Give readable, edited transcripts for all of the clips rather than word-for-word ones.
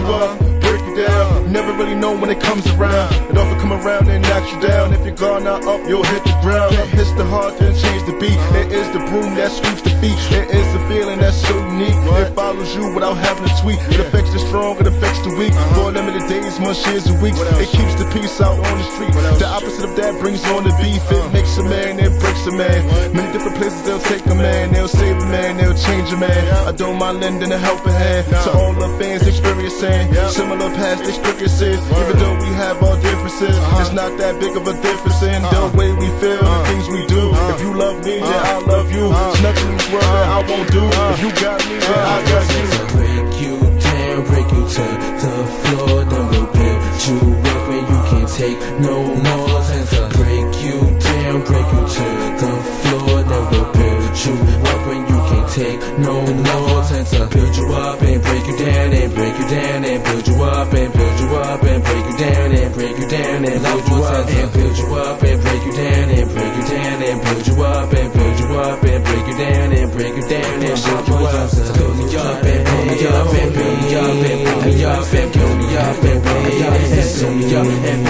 you up, break you down. You never really know when it comes around. It often come around and knock you down. If you're gone not up, you'll hit the ground. It hits the heart, then change the beat. It is the broom that sweeps the feet. It is the feeling that's so unique. It follows you without having to tweet. It affects the strong, it affects the weak. For limited days, months, years, and weeks. It keeps the peace out on the street. The opposite of that brings on the beef. It makes a man, it breaks a man. Many different places they'll take a man. They'll save a man, they'll change a man. I don't mind lending a helping hand to all the fans experiencing similar past experiences. Even though we have our differences, it's not that big of a difference in the way we feel, the things we do. If you love me, then I love you. There's nothing in this world that I won't do. If you got me, then I got you. Break you down, break you to the floor, then we'll build you up when you can't take no more. And to break you down, break you to the floor, then we'll build you up when you can't take no more. And to build you up and break you down and break you down and build you up and build you up and break you down and break you down and build you up and build you up and break you down and break you down and build you up and build you up and break you down and break you down and build you up. Build me up and pull me up and build me up and pull me up and build me up and pull me up and build me up and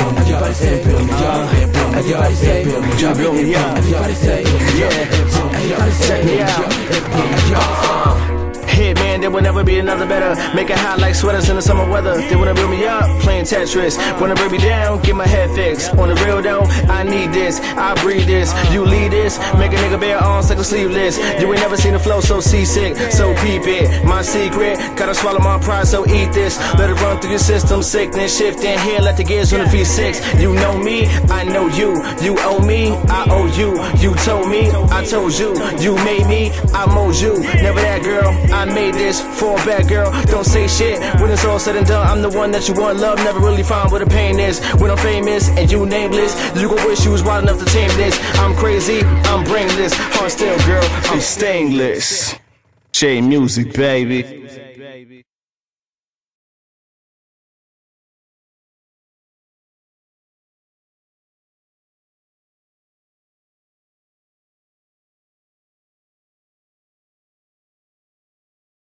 Everybody say, everybody say, everybody say, check me out. Hitman, there will never be another better. Make it hot like sweaters in the summer weather. They wanna bring me up, playing Tetris. Wanna bring me down, get my head fixed. On the real though, I need this, I breathe this. You lead this, make a nigga bare arms like a sleeveless. You ain't never seen a flow so seasick, so peep it. My secret, gotta swallow my pride, so eat this. Let it run through your system, sickness shifting here. Let the gears on the V6. You know me, I know you. You owe me, I owe you. You told me, I told you. You made me, I mold you. Never that girl. I made this for a bad girl. Don't say shit when it's all said and done. I'm the one that you want love, never really find what the pain is. When I'm famous and you nameless, you gon' wish you was wild enough to tame this. I'm crazy, I'm brainless. Hard still, girl, I'm stainless. J Music, baby.